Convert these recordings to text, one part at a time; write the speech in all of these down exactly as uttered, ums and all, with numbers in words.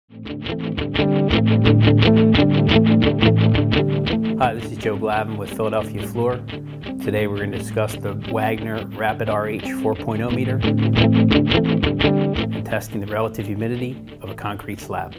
Hi, this is Joe Glavin with Philadelphia Floor. Today we're going to discuss the Wagner Rapid R H four point oh meter and testing the relative humidity of a concrete slab.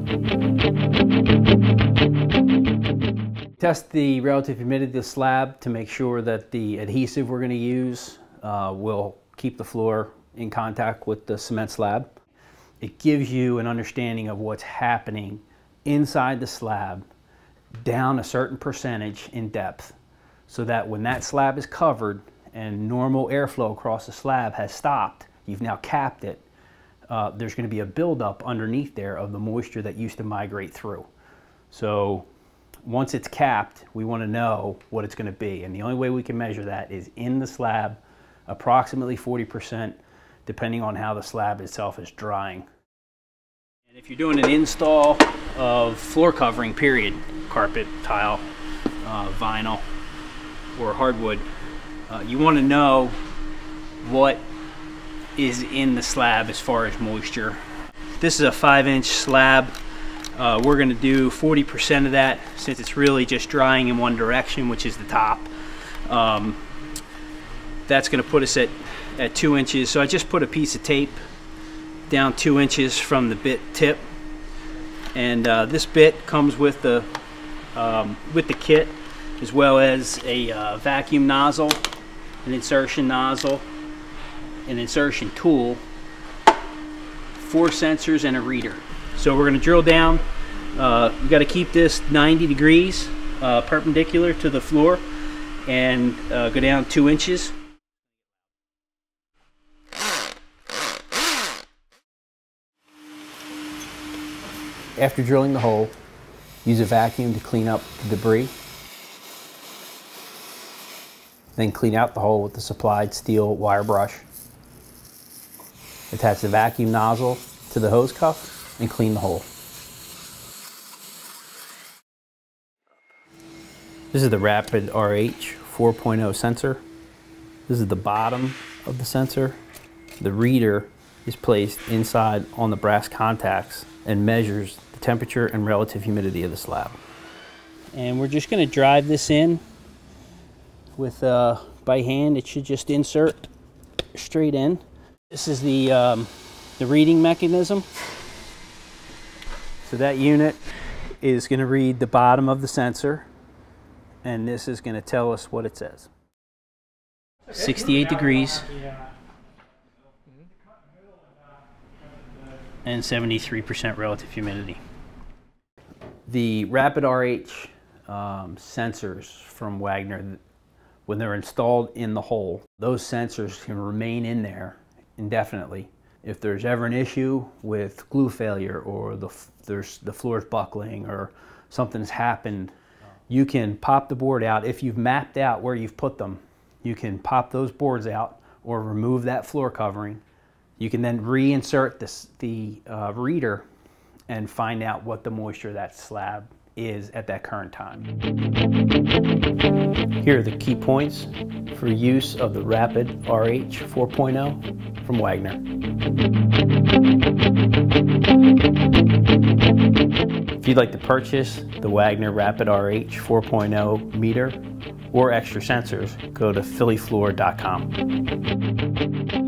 Test the relative humidity of the slab to make sure that the adhesive we're going to use uh, will keep the floor in contact with the cement slab. It gives you an understanding of what's happening inside the slab down a certain percentage in depth, so that when that slab is covered and normal airflow across the slab has stopped, you've now capped it, uh, there's going to be a buildup underneath there of the moisture that used to migrate through. So once it's capped, we want to know what it's going to be, and the only way we can measure that is in the slab, approximately forty percent, depending on how the slab itself is drying. And if you're doing an install of floor covering, period, carpet, tile, uh, vinyl, or hardwood, uh, you want to know what is in the slab as far as moisture. This is a five inch slab. Uh, we're going to do forty percent of that, since it's really just drying in one direction, which is the top. Um, that's going to put us at, at two inches. So I just put a piece of tape down two inches from the bit tip, and uh, this bit comes with the um, with the kit, as well as a uh, vacuum nozzle, an insertion nozzle, an insertion tool, four sensors, and a reader. So we're going to drill down. Uh, we got to keep this ninety degrees uh, perpendicular to the floor, and uh, go down two inches. After drilling the hole, use a vacuum to clean up the debris. Then clean out the hole with the supplied steel wire brush. Attach the vacuum nozzle to the hose cuff and clean the hole. This is the Rapid R H four point oh sensor. This is the bottom of the sensor. The reader is placed inside on the brass contacts and measures the temperature and relative humidity of the slab. And we're just going to drive this in with uh, by hand. It should just insert straight in. This is the um, the reading mechanism. So that unit is going to read the bottom of the sensor, and this is going to tell us what it says. sixty-eight degrees and seventy-three percent relative humidity. The Rapid R H um, sensors from Wagner, when they're installed in the hole, those sensors can remain in there indefinitely. If there's ever an issue with glue failure, or the, there's, the floor's buckling, or something's happened, you can pop the board out. If you've mapped out where you've put them, you can pop those boards out or remove that floor covering. You can then reinsert this, the uh, reader and find out what the moisture of that slab is at that current time. Here are the key points for use of the Rapid R H four point oh from Wagner. If you'd like to purchase the Wagner Rapid R H four point oh meter or extra sensors, go to philly floor dot com.